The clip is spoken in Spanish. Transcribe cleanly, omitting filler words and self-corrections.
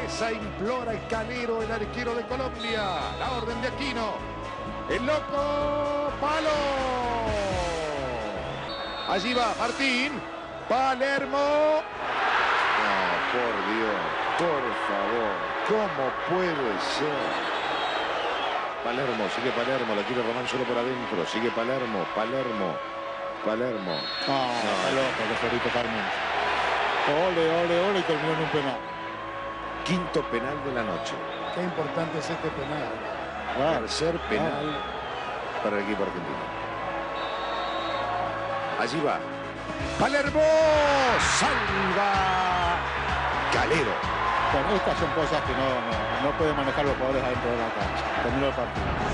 Reza, implora el Calero, el arquero de Colombia. La orden de Aquino. El Loco, palo. Allí va Martín. Palermo. No, por Dios, por favor. ¿Cómo puede ser? Palermo, sigue Palermo. La quiere Román solo por adentro. Sigue Palermo, Palermo. No, está loco, que Florito Carmen. Ole, y terminó en un penal. Quinto penal de la noche. Qué importante es este penal. Tercer penal para el equipo argentino. Allí va. Palermo salva Calero. Bueno, estas son cosas que no pueden manejar los jugadores adentro de la cancha. Terminó el partido.